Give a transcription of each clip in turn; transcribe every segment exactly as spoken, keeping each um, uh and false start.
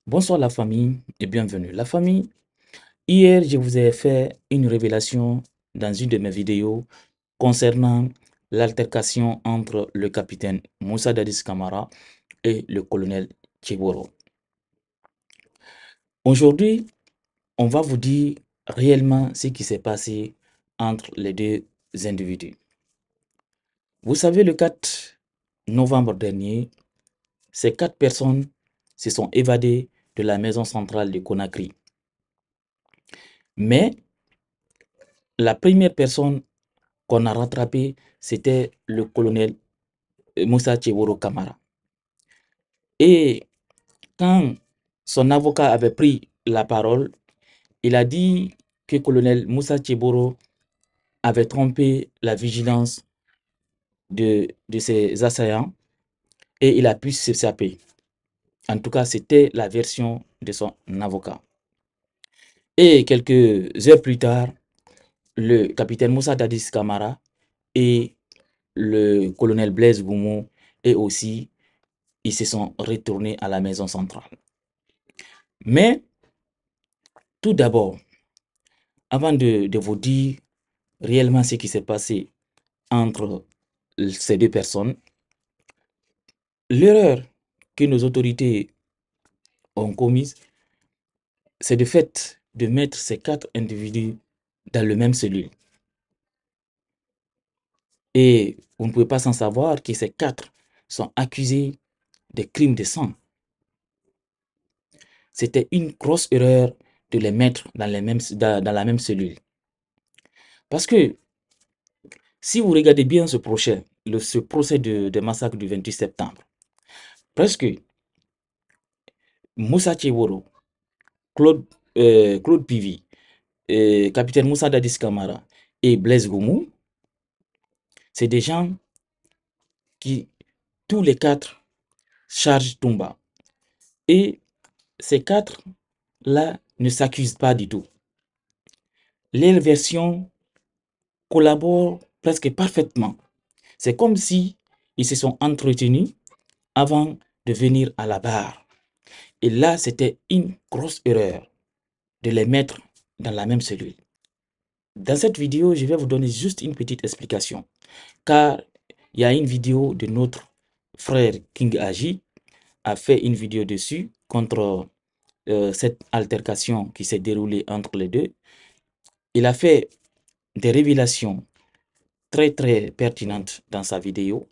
Bonsoir la famille et bienvenue. La famille, hier je vous ai fait une révélation dans une de mes vidéos concernant l'altercation entre le capitaine Moussa Dadis Kamara et le colonel Chiboro. Aujourd'hui, on va vous dire réellement ce qui s'est passé entre les deux individus. Vous savez, le quatre novembre dernier, ces quatre personnes se sont évadées de la maison centrale de Conakry. Mais la première personne qu'on a rattrapée, c'était le colonel Moussa Cheboro Kamara. Et quand son avocat avait pris la parole, il a dit que le colonel Moussa Cheboro avait trompé la vigilance de, de ses assaillants et il a pu s'échapper. En tout cas, c'était la version de son avocat. Et quelques heures plus tard, le capitaine Moussa Dadis Kamara et le colonel Blaise Goumou et aussi ils se sont retournés à la maison centrale. Mais tout d'abord, avant de, de vous dire réellement ce qui s'est passé entre ces deux personnes, l'erreur que nos autorités ont commise, c'est de fait de mettre ces quatre individus dans le même cellule. Et vous ne pouvez pas s'en savoir que ces quatre sont accusés de crimes de sang. C'était une grosse erreur de les mettre dans, les mêmes, dans, dans la même cellule. Parce que si vous regardez bien ce procès, le, ce procès de, de massacre du vingt-huit septembre, presque Moussa Cheboro, Claude, euh, Claude Pivy, euh, capitaine Moussa Dadis Kamara et Blaise Goumou, c'est des gens qui, tous les quatre, chargent Toumba. Et ces quatre-là ne s'accusent pas du tout. Les versions collaborent presque parfaitement. C'est comme si ils se sont entretenus avant de venir à la barre. Et là, c'était une grosse erreur de les mettre dans la même cellule. Dans cette vidéo, je vais vous donner juste une petite explication. Car il y a une vidéo de notre frère King Agi a fait une vidéo dessus contre euh, cette altercation qui s'est déroulée entre les deux. Il a fait des révélations très très pertinentes dans sa vidéo.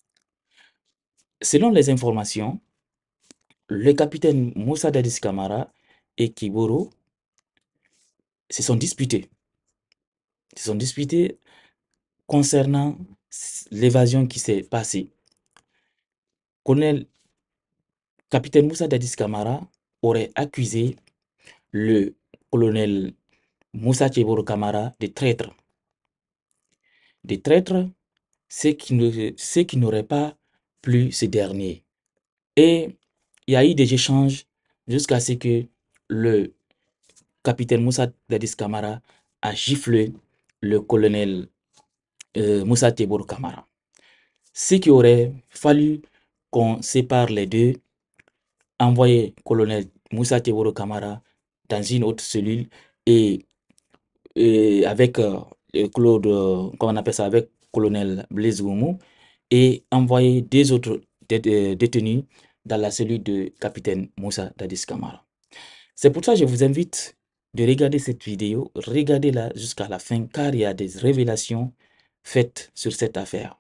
Selon les informations, le capitaine Moussa Dadis Kamara et Kiboro se sont disputés. Se sont disputés concernant l'évasion qui s'est passée. Colonel capitaine Moussa Dadis Kamara aurait accusé le colonel Moussa Cheboro Kamara de traître. De traître, ce qui ne, ce qui n'aurait pas plu ce dernier. Et il y a eu des échanges jusqu'à ce que le capitaine Moussa Dadis Kamara a giflé le colonel euh, Moussa Cheboro Kamara. Ce qui aurait fallu qu'on sépare les deux, envoyer colonel Moussa Cheboro Kamara dans une autre cellule et, et avec euh, Claude, euh, comment on appelle ça, avec colonel Blaise Goumou et envoyer deux autres dé dé détenus dans la cellule de capitaine Moussa Dadis Kamara. C'est pour ça que je vous invite de regarder cette vidéo, regardez-la jusqu'à la fin car il y a des révélations faites sur cette affaire.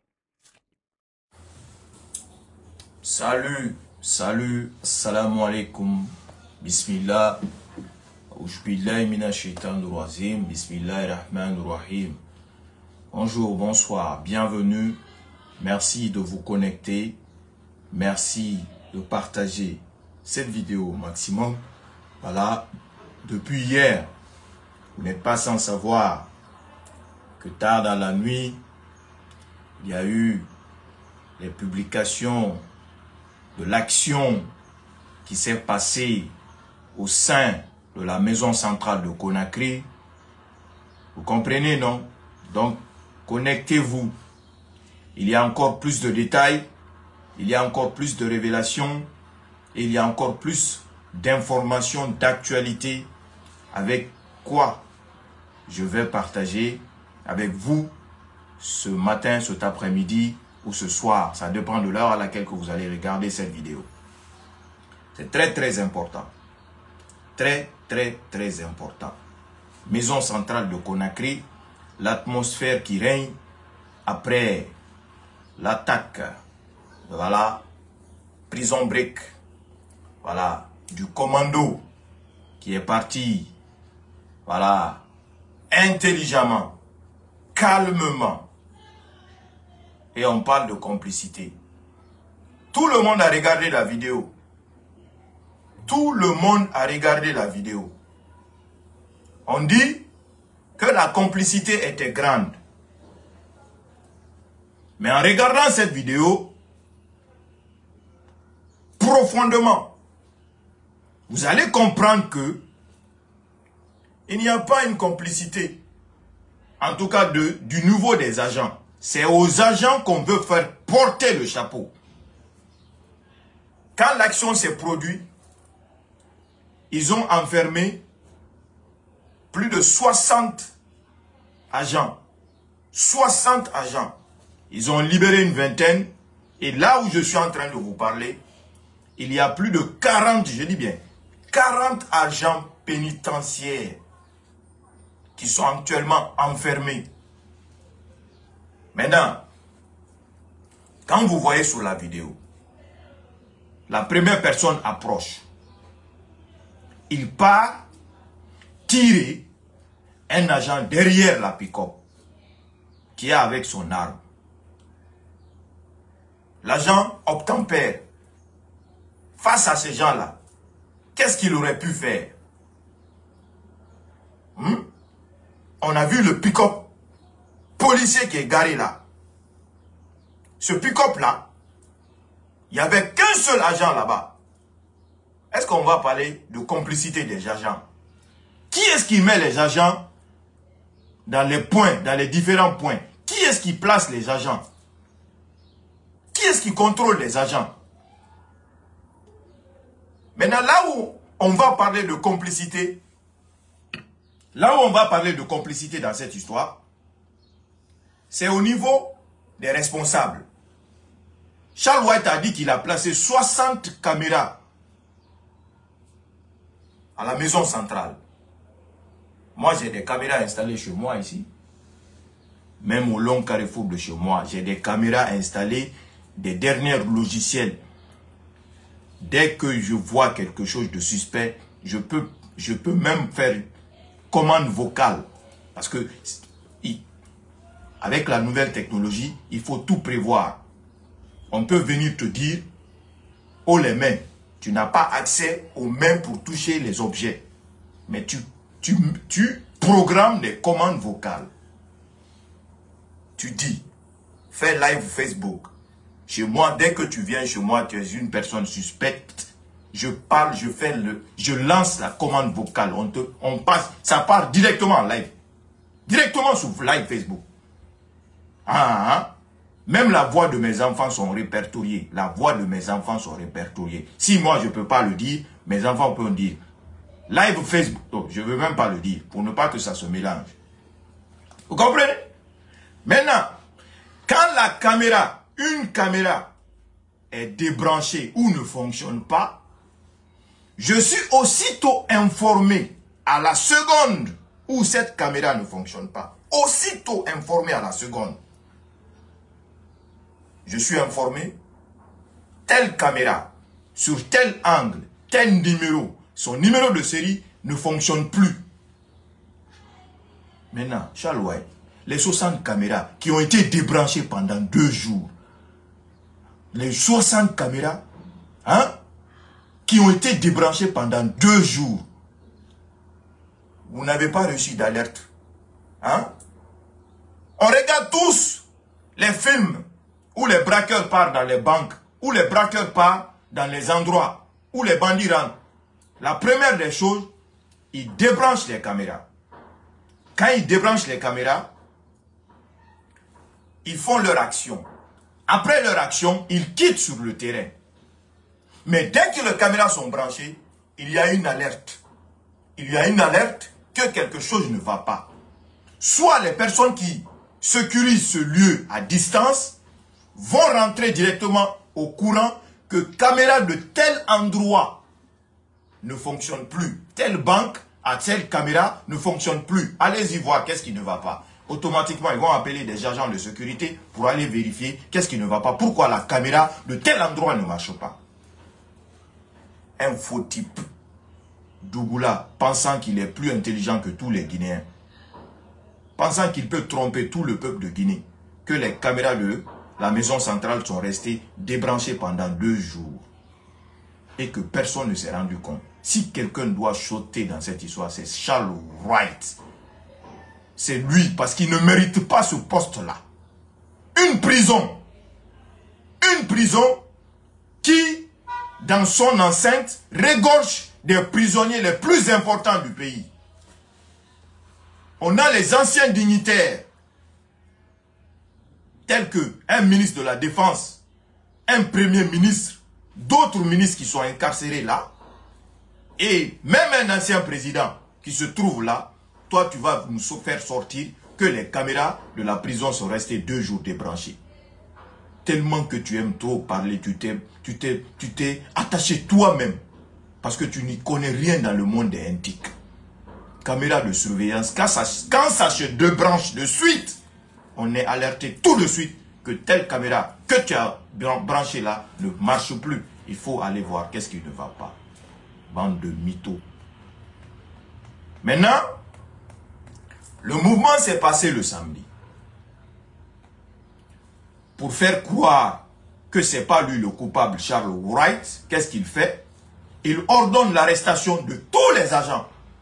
Salut, salut, assalamu alaikum, bismillah, oujbillahi mina shaitan rajim, bismillah rahman rahim. Bonjour, bonsoir, bienvenue, merci de vous connecter, merci de partager cette vidéo au maximum. Voilà, depuis hier, vous n'êtes pas sans savoir que tard dans la nuit, il y a eu les publications de l'action qui s'est passée au sein de la maison centrale de Conakry. Vous comprenez, non? Donc, connectez-vous. Il y a encore plus de détails, il y a encore plus de révélations, et il y a encore plus d'informations, d'actualité, avec quoi je vais partager avec vous ce matin, cet après-midi ou ce soir. Ça dépend de l'heure à laquelle que vous allez regarder cette vidéo. C'est très très important. Très très très important. Maison centrale de Conakry, l'atmosphère qui règne après l'attaque, voilà, prison break, voilà, du commando qui est parti, voilà, intelligemment, calmement. Et on parle de complicité. Tout le monde a regardé la vidéo. Tout le monde a regardé la vidéo. On dit que la complicité était grande. Mais en regardant cette vidéo, profondément, vous allez comprendre que il n'y a pas une complicité, en tout cas de, du niveau des agents. C'est aux agents qu'on veut faire porter le chapeau. Quand l'action s'est produite, ils ont enfermé plus de soixante agents. soixante agents. Ils ont libéré une vingtaine. Et là où je suis en train de vous parler, il y a plus de quarante, je dis bien, quarante agents pénitentiaires qui sont actuellement enfermés. Maintenant, quand vous voyez sur la vidéo, la première personne approche. Il part tirer un agent derrière la pick-up qui est avec son arme. L'agent obtempère. Face à ces gens-là, qu'est-ce qu'il aurait pu faire? hmm? On a vu le pick-up policier qui est garé là. Ce pick-up là, il n'y avait qu'un seul agent là-bas. Est-ce qu'on va parler de complicité des agents? Qui est-ce qui met les agents dans les points, dans les différents points? Qui est-ce qui place les agents? Qui est-ce qui contrôle les agents? Maintenant, là où on va parler de complicité, là où on va parler de complicité dans cette histoire, c'est au niveau des responsables. Charles White a dit qu'il a placé soixante caméras à la maison centrale. Moi, j'ai des caméras installées chez moi ici. Même au long carrefour de chez moi, j'ai des caméras installées, des derniers logiciels. Dès que je vois quelque chose de suspect, je peux, je peux même faire commande vocale. Parce que avec la nouvelle technologie, il faut tout prévoir. On peut venir te dire, oh les mains, tu n'as pas accès aux mains pour toucher les objets. Mais tu, tu, tu programmes des commandes vocales. Tu dis, fais live Facebook. Chez moi, dès que tu viens chez moi, tu es une personne suspecte. Je parle, je fais le, je lance la commande vocale. On te, on passe, ça part directement en live. Directement sur live Facebook. Ah, ah. Même la voix de mes enfants sont répertoriées. La voix de mes enfants sont répertoriées. Si moi je ne peux pas le dire, mes enfants peuvent dire. Live Facebook, oh, je ne veux même pas le dire, pour ne pas que ça se mélange. Vous comprenez? Maintenant, quand la caméra, une caméra est débranchée ou ne fonctionne pas, je suis aussitôt informé à la seconde où cette caméra ne fonctionne pas. Aussitôt informé à la seconde. Je suis informé, telle caméra, sur tel angle, tel numéro, son numéro de série ne fonctionne plus. Maintenant, Charles White, les soixante caméras qui ont été débranchées pendant deux jours, les soixante caméras hein, qui ont été débranchées pendant deux jours, vous n'avez pas reçu d'alerte. Hein? On regarde tous les films où les braqueurs partent dans les banques, où les braqueurs partent dans les endroits où les bandits rentrent. La première des choses, ils débranchent les caméras. Quand ils débranchent les caméras, ils font leur action. Après leur action, ils quittent sur le terrain. Mais dès que les caméras sont branchées, il y a une alerte. Il y a une alerte que quelque chose ne va pas. Soit les personnes qui sécurisent ce lieu à distance vont rentrer directement au courant que caméra de tel endroit ne fonctionne plus. Telle banque à telle caméra ne fonctionne plus. Allez-y voir qu'est-ce qui ne va pas. Automatiquement, ils vont appeler des agents de sécurité pour aller vérifier qu'est-ce qui ne va pas. Pourquoi la caméra de tel endroit ne marche pas. Un faux type. Dougoula, pensant qu'il est plus intelligent que tous les Guinéens. Pensant qu'il peut tromper tout le peuple de Guinée. Que les caméras de la maison centrale sont restées débranchées pendant deux jours. Et que personne ne s'est rendu compte. Si quelqu'un doit sauter dans cette histoire, c'est Charles Wright. C'est lui, parce qu'il ne mérite pas ce poste-là. Une prison. Une prison qui, dans son enceinte, regorge des prisonniers les plus importants du pays. On a les anciens dignitaires, tels que un ministre de la Défense, un premier ministre, d'autres ministres qui sont incarcérés là, et même un ancien président qui se trouve là. Toi, tu vas nous faire sortir que les caméras de la prison sont restées deux jours débranchées. Tellement que tu aimes trop parler, tu t'es tu t'es, tu t'es attaché toi-même. Parce que tu n'y connais rien dans le monde des antiques. Caméra de surveillance, quand ça, quand ça se débranche de suite, on est alerté tout de suite que telle caméra que tu as branchée là ne marche plus. Il faut aller voir qu'est-ce qui ne va pas. Bande de mythos. Maintenant, le mouvement s'est passé le samedi. Pour faire croire que ce n'est pas lui le coupable, Charles Wright, qu'est-ce qu'il fait? Il ordonne l'arrestation de tous les agents.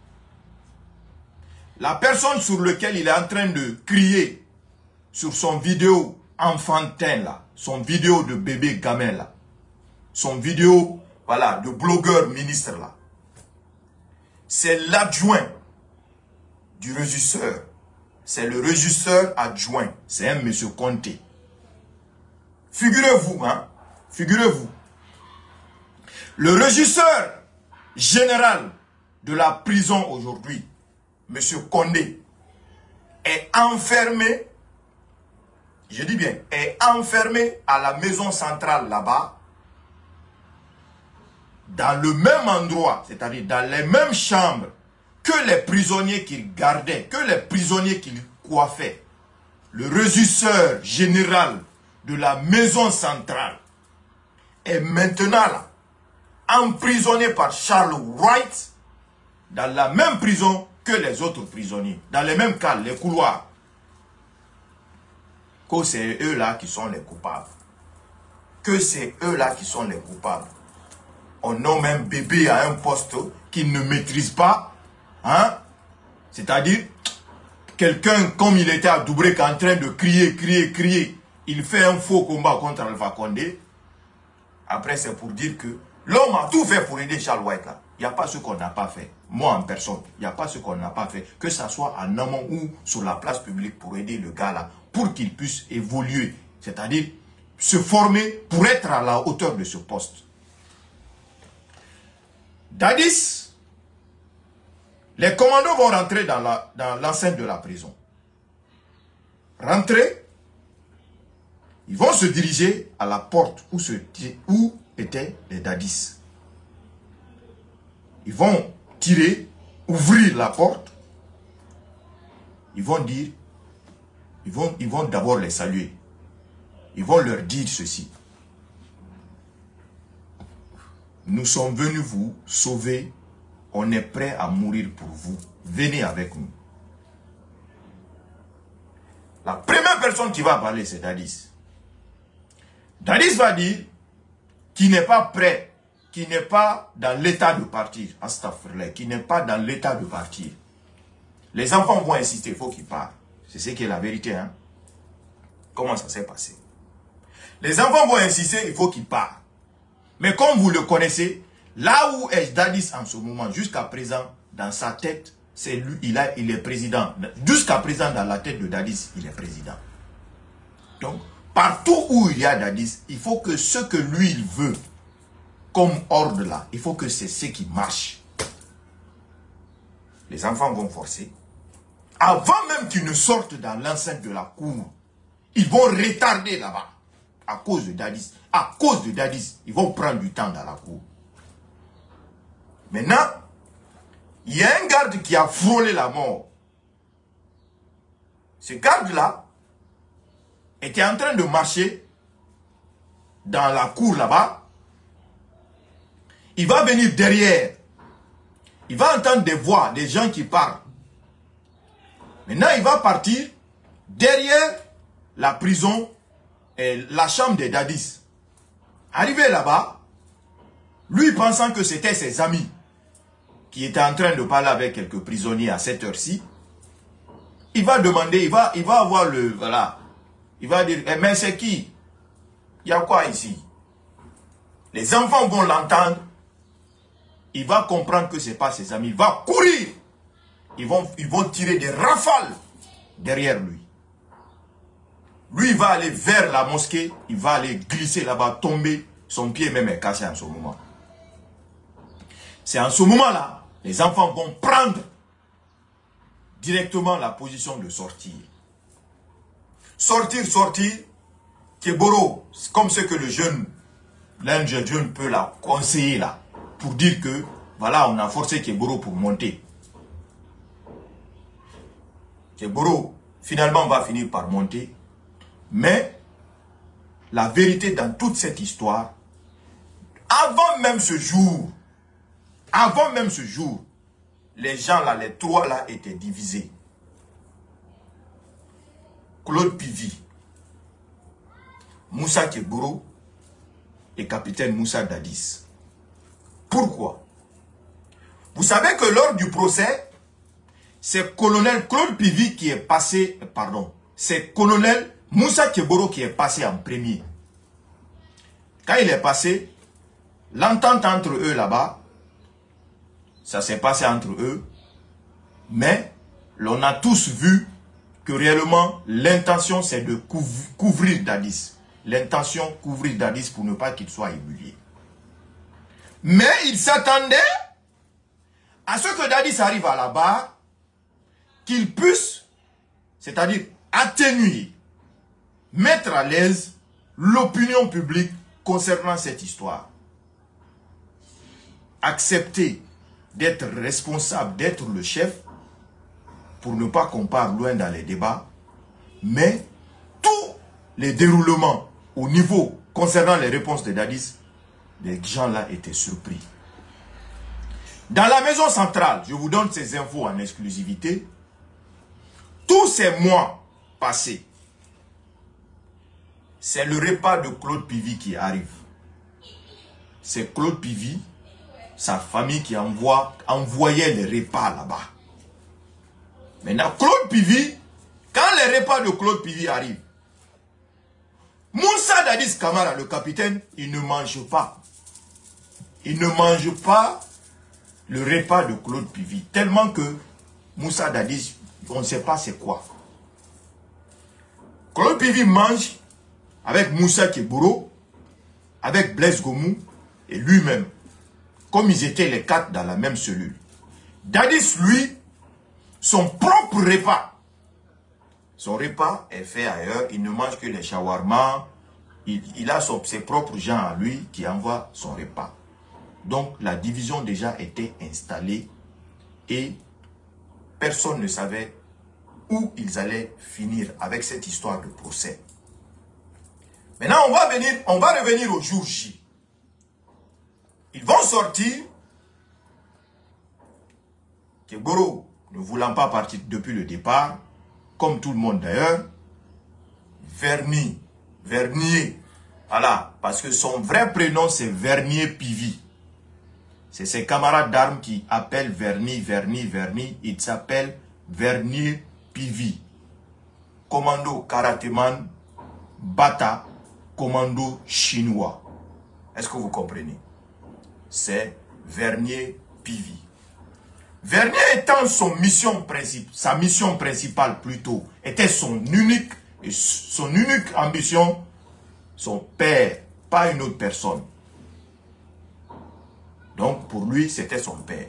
La personne sur laquelle il est en train de crier sur son vidéo enfantin là, son vidéo de bébé gamin là, son vidéo, voilà, de blogueur ministre là, c'est l'adjoint du régisseur. C'est le régisseur adjoint. C'est un monsieur Conté. Figurez-vous, hein, figurez-vous. Le régisseur général de la prison aujourd'hui, monsieur Condé, est enfermé, je dis bien, est enfermé à la maison centrale là-bas, dans le même endroit, c'est-à-dire dans les mêmes chambres que les prisonniers qu'il gardait, que les prisonniers qu'il coiffait. Le régisseur général de la maison centrale est maintenant là, emprisonné par Charles Wright dans la même prison que les autres prisonniers, dans les mêmes cas, les couloirs. Que c'est eux-là qui sont les coupables. Que c'est eux-là qui sont les coupables. On nomme un bébé à un poste qu'il ne maîtrise pas. Hein? C'est-à-dire, quelqu'un, comme il était à Doubrek en train de crier, crier, crier, il fait un faux combat contre Alpha Condé. Après, c'est pour dire que l'homme a tout fait pour aider Charles Wright là. Il n'y a pas ce qu'on n'a pas fait. Moi en personne, il n'y a pas ce qu'on n'a pas fait. Que ce soit en amont ou sur la place publique pour aider le gars là, pour qu'il puisse évoluer. C'est-à-dire se former pour être à la hauteur de ce poste. Dadis, les commandos vont rentrer dans la, dans l'enceinte de la prison. Rentrer, ils vont se diriger à la porte où, se, où étaient les dadis. Ils vont tirer, ouvrir la porte. Ils vont dire, ils vont, ils vont d'abord les saluer. Ils vont leur dire ceci. Nous sommes venus vous sauver. On est prêt à mourir pour vous. Venez avec nous. La première personne qui va parler, c'est Dadis. Dadis va dire qu'il n'est pas prêt, qu'il n'est pas dans l'état de partir. Astaghfirullah, qu'il n'est pas dans l'état de partir. Les enfants vont insister, il faut qu'il parte. C'est ce qui est la vérité. Hein? Comment ça s'est passé? Les enfants vont insister, il faut qu'il parte. Mais comme vous le connaissez, là où est Dadis en ce moment, jusqu'à présent, dans sa tête, c'est lui, il, a, il est président. Jusqu'à présent, dans la tête de Dadis, il est président. Donc, partout où il y a Dadis, il faut que ce que lui, il veut, comme ordre là, il faut que c'est ce qui marche. Les enfants vont forcer. Avant même qu'ils ne sortent dans l'enceinte de la cour, ils vont retarder là-bas. À cause de Dadis. À cause de Dadis, ils vont prendre du temps dans la cour. Maintenant, il y a un garde qui a frôlé la mort. Ce garde-là était en train de marcher dans la cour là-bas. Il va venir derrière. Il va entendre des voix, des gens qui parlent. Maintenant, il va partir derrière la prison et la chambre des Dadis. Arrivé là-bas, lui pensant que c'était ses amis qui étaient en train de parler avec quelques prisonniers à cette heure-ci, il va demander, il va, il va avoir le, voilà, il va dire, eh, mais c'est qui? Il y a quoi ici? Les enfants vont l'entendre, il va comprendre que ce n'est pas ses amis, il va courir, ils vont, ils vont tirer des rafales derrière lui. Lui, il va aller vers la mosquée, il va aller glisser là-bas, tomber, son pied même est cassé en ce moment. C'est en ce moment-là, les enfants vont prendre directement la position de sortir. Sortir, sortir, Keboro, comme ce que le jeune, l'un des jeunes peut la conseiller là, pour dire que, voilà, on a forcé Keboro pour monter. Keboro, finalement, va finir par monter. Mais, la vérité dans toute cette histoire, avant même ce jour, avant même ce jour, les gens là, les trois là, étaient divisés. Claude Pivi, Moussa Keboro et capitaine Moussa Dadis. Pourquoi? Vous savez que lors du procès, c'est colonel Claude Pivi qui est passé, pardon, c'est colonel Moussa Keboro qui est passé en premier. Quand il est passé, l'entente entre eux là-bas, ça s'est passé entre eux, mais l'on a tous vu que réellement l'intention c'est de couvrir Dadis. L'intention couvrir Dadis pour ne pas qu'il soit humilié. Mais il s'attendait à ce que Dadis arrive à la barre, qu'il puisse, c'est-à-dire atténuer, mettre à l'aise l'opinion publique concernant cette histoire. Accepter d'être responsable, d'être le chef, pour ne pas qu'on parte loin dans les débats, mais tous les déroulements au niveau concernant les réponses de Dadis, les gens là étaient surpris. Dans la maison centrale, je vous donne ces infos en exclusivité, tous ces mois passés, c'est le repas de Claude Pivi qui arrive. C'est Claude Pivi, sa famille qui envoie, envoyait les repas là-bas. Maintenant, Claude Pivi, quand les repas de Claude Pivi arrivent, Moussa Dadis Camara, le capitaine, il ne mange pas. Il ne mange pas le repas de Claude Pivi. Tellement que Moussa Dadis, on ne sait pas c'est quoi. Claude Pivi mange avec Moussa Keboro, avec Blaise Gomou et lui-même. Comme ils étaient les quatre dans la même cellule. Dadis, lui, son propre repas. Son repas est fait ailleurs. Il ne mange que les shawarma. Il, il a son, ses propres gens à lui qui envoient son repas. Donc, la division déjà était installée et personne ne savait où ils allaient finir avec cette histoire de procès. Maintenant, on va, venir, on va revenir au jour J. Ils vont sortir. Keboro, ne voulant pas partir depuis le départ, comme tout le monde d'ailleurs, Vernier, Vernier, voilà, parce que son vrai prénom c'est Vernier Pivi. C'est ses camarades d'armes qui appellent Vernier, Vernier, Vernier, il s'appelle Vernier Pivi. Commando karatéman, Bata, commando chinois. Est-ce que vous comprenez? C'est Vernier Pivi. Vernier étant son mission principale, sa mission principale plutôt, était son unique, son unique ambition, son père, pas une autre personne. Donc, pour lui, c'était son père.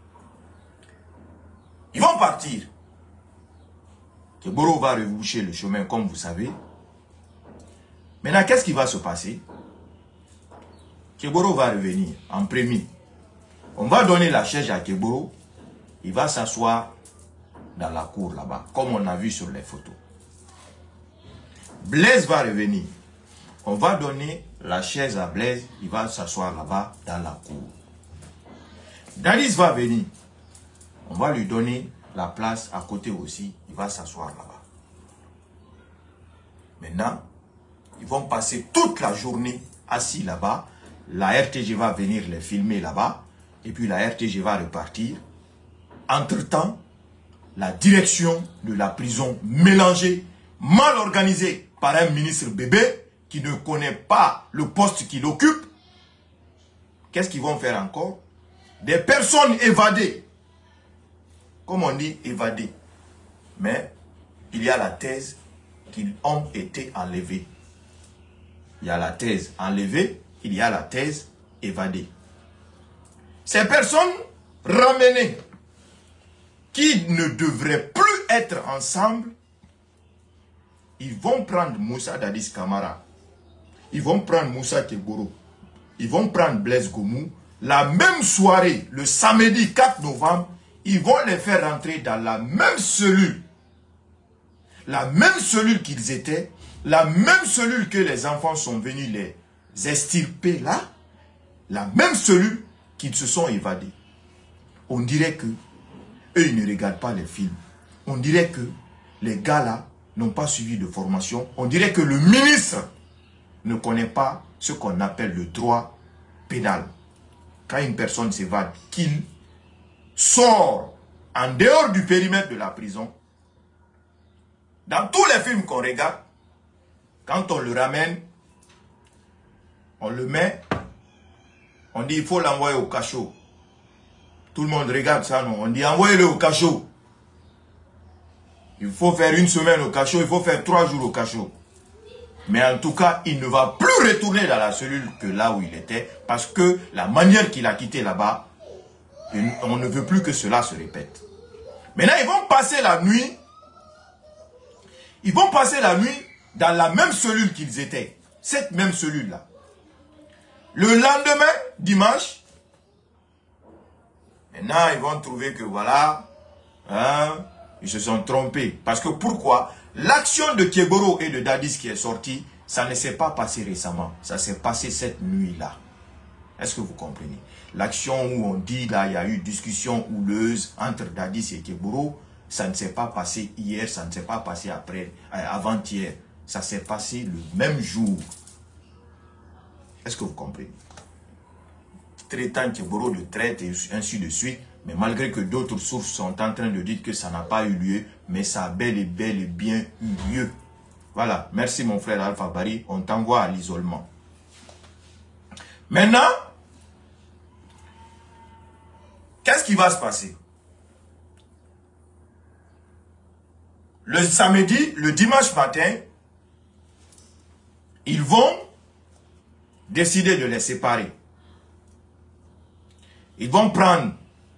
Ils vont partir. Kegboro va reboucher le chemin, comme vous savez. Maintenant, qu'est-ce qui va se passer? Kegboro va revenir en premier. On va donner la chaise à Kegboro. Il va s'asseoir dans la cour là-bas, comme on a vu sur les photos. Blaise va revenir. On va donner la chaise à Blaise. Il va s'asseoir là-bas dans la cour. Dadis va venir. On va lui donner la place à côté aussi. Il va s'asseoir là-bas. Maintenant, ils vont passer toute la journée assis là-bas. La R T G va venir les filmer là-bas. Et puis la R T G va repartir. Entre-temps, la direction de la prison mélangée, mal organisée par un ministre bébé qui ne connaît pas le poste qu'il occupe. Qu'est-ce qu'ils vont faire encore? Des personnes évadées. Comme on dit, évadées. Mais il y a la thèse qu'ils ont été enlevés. Il y a la thèse enlevée, il y a la thèse évadée. Ces personnes ramenées qui ne devraient plus être ensemble, ils vont prendre Moussa Dadis Camara, ils vont prendre Moussa Kegboro, ils vont prendre Blaise Gomou. La même soirée, le samedi quatre novembre, ils vont les faire rentrer dans la même cellule. La même cellule qu'ils étaient, la même cellule que les enfants sont venus les extirper là, la même cellule qu'ils se sont évadés. On dirait que eux, ils ne regardent pas les films. On dirait que les gars là n'ont pas suivi de formation. On dirait que le ministre ne connaît pas ce qu'on appelle le droit pénal. Quand une personne s'évade, qu'il sort en dehors du périmètre de la prison, dans tous les films qu'on regarde, quand on le ramène, on le met, on dit il faut l'envoyer au cachot. Tout le monde regarde ça, non? On dit envoyez-le au cachot. Il faut faire une semaine au cachot, il faut faire trois jours au cachot. Mais en tout cas, il ne va plus retourner dans la cellule que là où il était, parce que la manière qu'il a quitté là-bas, on ne veut plus que cela se répète. Maintenant, ils vont passer la nuit, ils vont passer la nuit dans la même cellule qu'ils étaient, cette même cellule-là. Le lendemain, dimanche, maintenant, ils vont trouver que voilà, hein, ils se sont trompés. Parce que pourquoi? L'action de Kegboro et de Dadis qui est sortie, ça ne s'est pas passé récemment. Ça s'est passé cette nuit-là. Est-ce que vous comprenez? L'action où on dit, là, il y a eu discussion houleuse entre Dadis et Kegboro, ça ne s'est pas passé hier, ça ne s'est pas passé après, euh, avant-hier. Ça s'est passé le même jour. Est-ce que vous comprenez? Traitant Kegboro de traite et ainsi de suite. Mais malgré que d'autres sources sont en train de dire que ça n'a pas eu lieu, mais ça a bel et bel et bien eu lieu. Voilà, merci mon frère Alpha Bari, on t'envoie à l'isolement. Maintenant, qu'est-ce qui va se passer? Le samedi, le dimanche matin, ils vont décider de les séparer. Ils vont prendre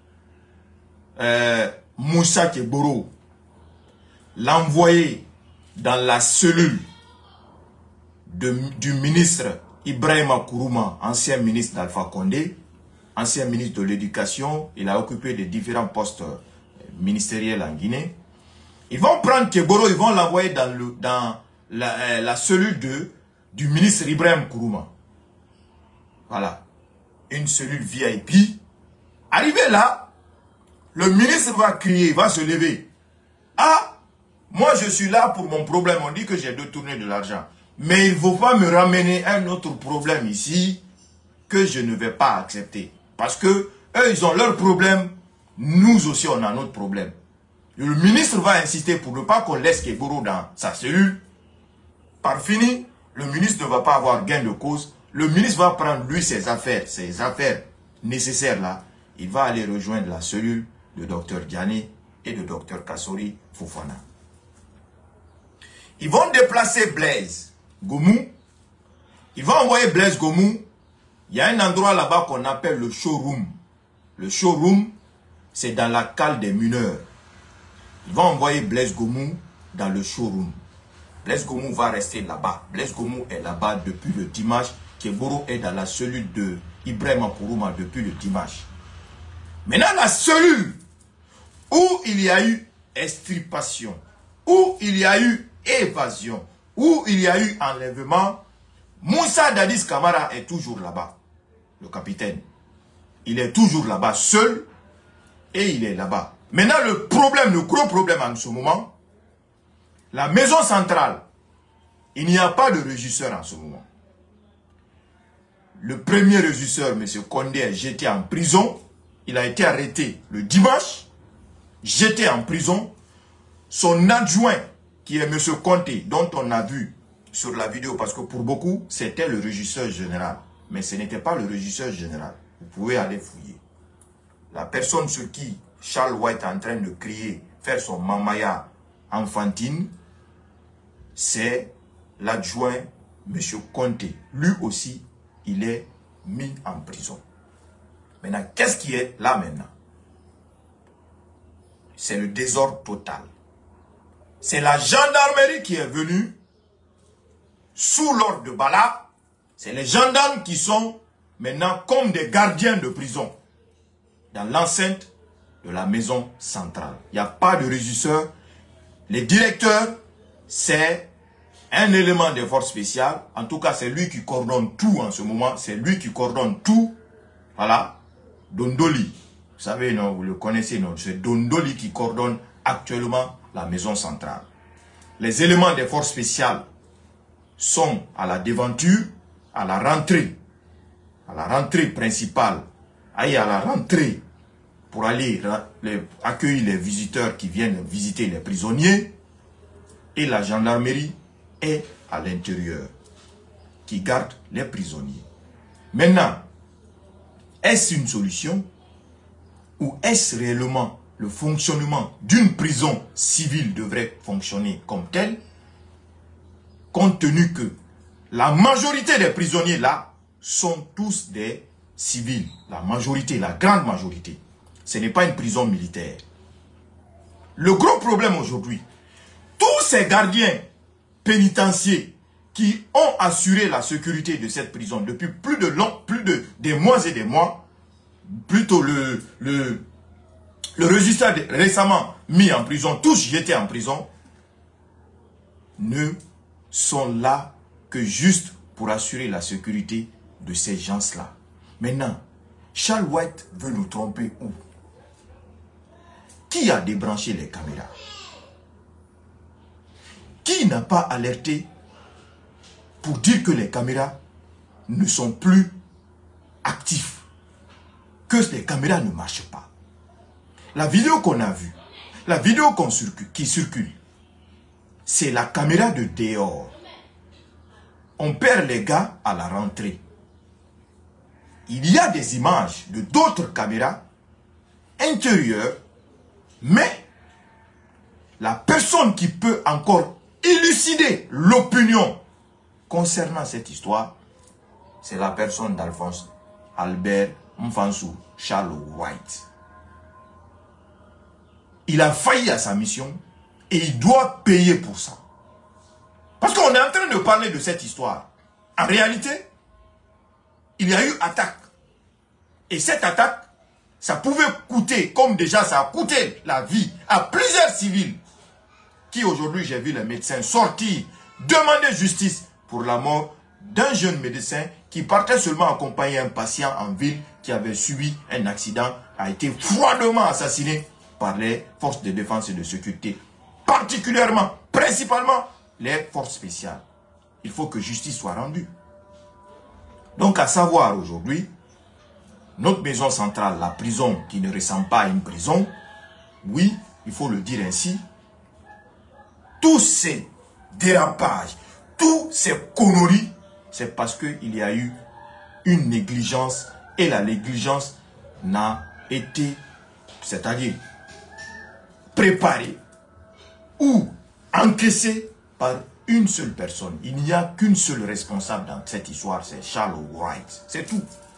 Euh, Moussa Kegboro, l'envoyer dans la cellule de, du ministre Ibrahima Kourouma, ancien ministre d'Alpha Condé, ancien ministre de l'éducation. Il a occupé de différents postes ministériels en Guinée. Ils vont prendre Kegboro, ils vont l'envoyer dans, le, dans la, euh, la cellule de, du ministre Ibrahima Kourouma. Voilà. Une cellule V I P. Arrivé là, le ministre va crier, va se lever. Ah, moi je suis là pour mon problème. On dit que j'ai détourné de l'argent. Mais il ne faut pas me ramener un autre problème ici que je ne vais pas accepter. Parce que eux, ils ont leur problème. Nous aussi, on a notre problème. Le ministre va insister pour ne pas qu'on laisse Kegboro dans sa cellule. Par fini, le ministre ne va pas avoir gain de cause. Le ministre va prendre lui ses affaires, ses affaires nécessaires là. Il va aller rejoindre la cellule de docteur Diané et de docteur Kassori Fofana. Ils vont déplacer Blaise Gomou. Ils vont envoyer Blaise Gomou. Il y a un endroit là-bas qu'on appelle le showroom. Le showroom, c'est dans la cale des mineurs. Ils vont envoyer Blaise Gomou dans le showroom. Blaise Gomou va rester là-bas. Blaise Gomou est là-bas depuis le dimanche. Keboro est dans la cellule de Ibrahima Kourouma depuis le dimanche. Maintenant, la cellule où il y a eu extirpation, où il y a eu évasion, où il y a eu enlèvement, Moussa Dadis Camara est toujours là-bas. Le capitaine. Il est toujours là-bas seul et il est là-bas. Maintenant, le problème, le gros problème en ce moment, la maison centrale, il n'y a pas de régisseur en ce moment. Le premier régisseur, M. Condé, est jeté en prison. Il a été arrêté le dimanche, jeté en prison. Son adjoint, qui est M. Conté, dont on a vu sur la vidéo, parce que pour beaucoup, c'était le régisseur général. Mais ce n'était pas le régisseur général. Vous pouvez aller fouiller. La personne sur qui Charles White est en train de crier, faire son mamaya enfantine, c'est l'adjoint M. Conté. Lui aussi, il est mis en prison. Maintenant, qu'est-ce qui est là maintenant? C'est le désordre total. C'est la gendarmerie qui est venue sous l'ordre de Bala. C'est les gendarmes qui sont maintenant comme des gardiens de prison dans l'enceinte de la maison centrale. Il n'y a pas de régisseur. Les directeurs, c'est un élément des forces spéciales. En tout cas, c'est lui qui coordonne tout en ce moment. C'est lui qui coordonne tout. Voilà. Dondoli. Vous savez, non, vous le connaissez, non? C'est Dondoli qui coordonne actuellement la maison centrale. Les éléments des forces spéciales sont à la devanture, à la rentrée. À la rentrée principale. Aïe, à la rentrée pour aller les, accueillir les visiteurs qui viennent visiter les prisonniers. Et la gendarmerie est à l'intérieur, qui garde les prisonniers. Maintenant, est-ce une solution ou est-ce réellement le fonctionnement d'une prison civile devrait fonctionner comme tel, compte tenu que la majorité des prisonniers là sont tous des civils. La majorité, la grande majorité. Ce n'est pas une prison militaire. Le gros problème aujourd'hui, tous ces gardiens pénitenciers qui ont assuré la sécurité de cette prison depuis plus de long, plus de des mois et des mois, plutôt le, le, le registre récemment mis en prison, tous jetés en prison, ne sont là que juste pour assurer la sécurité de ces gens-là. Maintenant, Charles White veut nous tromper où? Qui a débranché les caméras? Qui n'a pas alerté pour dire que les caméras ne sont plus actives? Que les caméras ne marchent pas? La vidéo qu'on a vue, la vidéo qu'on circule, qui circule, c'est la caméra de dehors. On perd les gars à la rentrée. Il y a des images de d'autres caméras intérieures, mais la personne qui peut encore élucider l'opinion concernant cette histoire, c'est la personne d'Alphonse Albert Mfansou Charles White. Il a failli à sa mission et il doit payer pour ça. Parce qu'on est en train de parler de cette histoire. En réalité, il y a eu attaque. Et cette attaque, ça pouvait coûter, comme déjà ça a coûté la vie à plusieurs civils, qui aujourd'hui, j'ai vu les médecins sortir, demander justice pour la mort d'un jeune médecin qui partait seulement accompagner un patient en ville qui avait subi un accident, a été froidement assassiné par les forces de défense et de sécurité, particulièrement, principalement, les forces spéciales. Il faut que justice soit rendue. Donc, à savoir aujourd'hui, notre maison centrale, la prison qui ne ressemble pas à une prison, oui, il faut le dire ainsi, tous ces dérapages, tous ces conneries, c'est parce qu'il y a eu une négligence et la négligence n'a été, c'est-à-dire préparée ou encaissée par une seule personne. Il n'y a qu'une seule responsable dans cette histoire, c'est Charles White. C'est tout.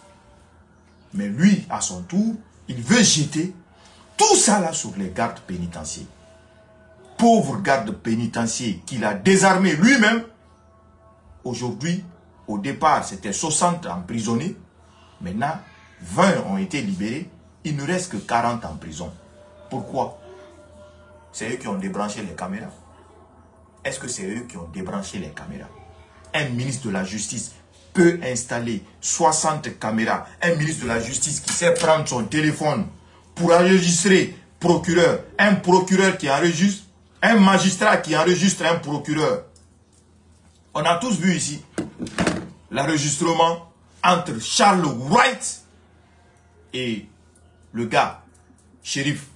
Mais lui, à son tour, il veut jeter tout ça là sur les gardes pénitentiaires. Pauvre garde pénitentiaire qu'il a désarmé lui-même. Aujourd'hui, au départ, c'était soixante emprisonnés. Maintenant, vingt ont été libérés. Il ne reste que quarante en prison. Pourquoi? C'est eux qui ont débranché les caméras. Est-ce que c'est eux qui ont débranché les caméras? Un ministre de la Justice peut installer soixante caméras. Un ministre de la Justice qui sait prendre son téléphone pour enregistrer procureur. Un procureur qui enregistre, un magistrat qui enregistre un procureur. On a tous vu ici l'enregistrement entre Charles Wright et le gars, shérif.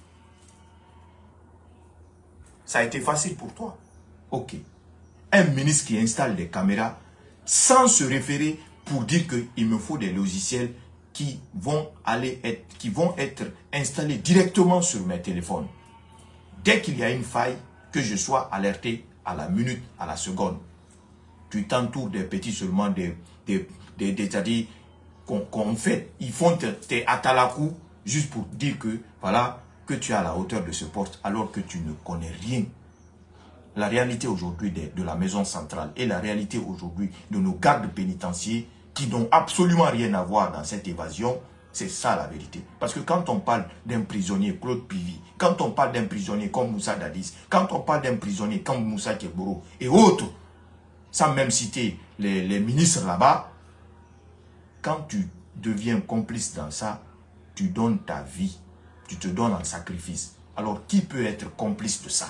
Ça a été facile pour toi. Ok. Un ministre qui installe des caméras sans se référer pour dire qu'il me faut des logiciels qui vont aller être, qui vont être installés directement sur mes téléphones. Dès qu'il y a une faille, que je sois alerté à la minute, à la seconde. Tu t'entoures des petits seulement, des, des, des, des c'est-à-dire qu'on qu'on fait. Ils font tes atalakou juste pour dire que, voilà, que tu es à la hauteur de ce poste alors que tu ne connais rien. La réalité aujourd'hui de, de la maison centrale et la réalité aujourd'hui de nos gardes pénitentiaires qui n'ont absolument rien à voir dans cette évasion, c'est ça la vérité. Parce que quand on parle d'un prisonnier, Claude Pivy, quand on parle d'un prisonnier comme Moussa Dadis, quand on parle d'un prisonnier comme Moussa Keboro et autres, sans même citer les, les ministres là-bas, quand tu deviens complice dans ça, tu donnes ta vie, tu te donnes en sacrifice. Alors qui peut être complice de ça?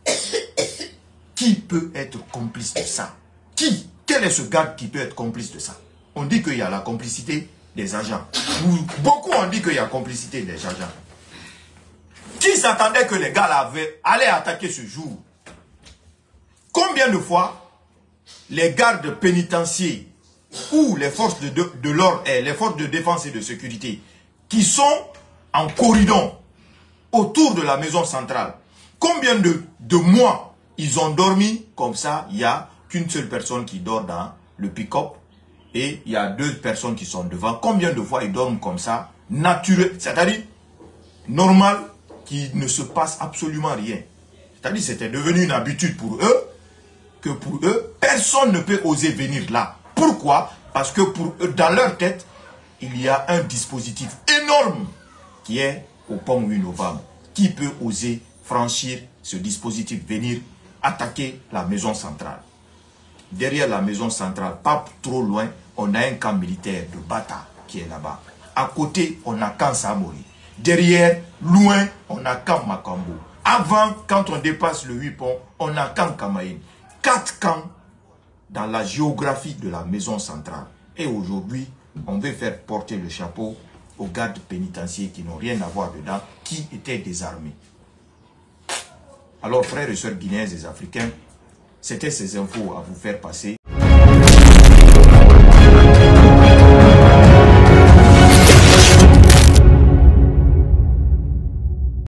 Qui peut être complice de ça? Qui? Quel est ce garde qui peut être complice de ça? On dit qu'il y a la complicité des agents. Beaucoup ont dit qu'il y a la complicité des agents. Qui s'attendait que les gars là allaient attaquer ce jour? Combien de fois les gardes pénitentiaires ou les forces de, de, de l'ordre et les forces de défense et de sécurité qui sont en corridor autour de la maison centrale, combien de, de mois ils ont dormi comme ça? Il n'y a qu'une seule personne qui dort dans le pick-up et il y a deux personnes qui sont devant. Combien de fois ils dorment comme ça, naturel, c'est-à-dire normal, qu'il ne se passe absolument rien. C'est-à-dire c'était devenu une habitude pour eux, que pour eux, personne ne peut oser venir là. Pourquoi? Parce que pour eux, dans leur tête, il y a un dispositif énorme qui est au pont huit novembre. Qui peut oser franchir ce dispositif, venir attaquer la maison centrale? Derrière la maison centrale, pas trop loin, on a un camp militaire de Bata qui est là-bas. À côté, on a camp Samori. Derrière, loin, on a camp Makambo. Avant, quand on dépasse le huit ponts, on a camp Kamaïn. Quatre camps dans la géographie de la maison centrale. Et aujourd'hui, on veut faire porter le chapeau aux gardes pénitentiaires qui n'ont rien à voir dedans, qui étaient désarmés. Alors, frères et sœurs guinéens et africains, c'était ces infos à vous faire passer.